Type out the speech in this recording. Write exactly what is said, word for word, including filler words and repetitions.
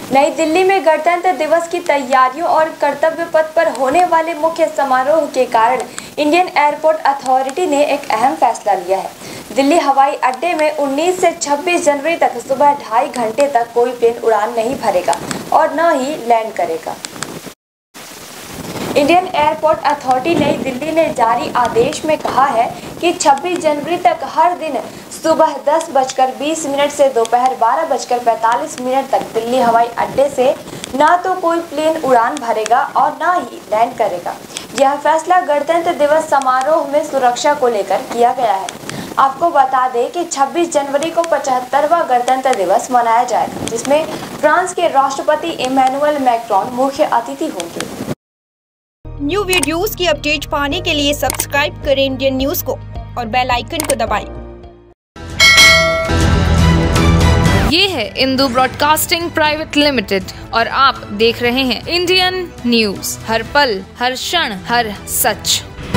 नई दिल्ली में गणतंत्र दिवस की तैयारियों और कर्तव्य पथ पर होने वाले मुख्य समारोह के कारण इंडियन एयरपोर्ट अथॉरिटी ने एक अहम फैसला लिया है। दिल्ली हवाई अड्डे में उन्नीस से छब्बीस जनवरी तक सुबह ढाई घंटे तक कोई प्लेन उड़ान नहीं भरेगा और न ही लैंड करेगा। इंडियन एयरपोर्ट अथॉरिटी नई दिल्ली ने जारी आदेश में कहा है कि छब्बीस जनवरी तक हर दिन सुबह दस बजकर बीस मिनट से दोपहर बारह बजकर पैंतालीस मिनट तक दिल्ली हवाई अड्डे से न तो कोई प्लेन उड़ान भरेगा और न ही लैंड करेगा। यह फैसला गणतंत्र दिवस समारोह में सुरक्षा को लेकर किया गया है। आपको बता दें कि छब्बीस जनवरी को पचहत्तरवां गणतंत्र दिवस मनाया जाएगा, जिसमें फ्रांस के राष्ट्रपति इमैनुअल मैक्रोन मुख्य अतिथि होंगे। न्यू वीडियोस की अपडेट पाने के लिए सब्सक्राइब करें इंडियन न्यूज को और बेल आइकन को दबाएं। ये है इंदू ब्रॉडकास्टिंग प्राइवेट लिमिटेड और आप देख रहे हैं इंडियन न्यूज, हर पल हर क्षण हर सच।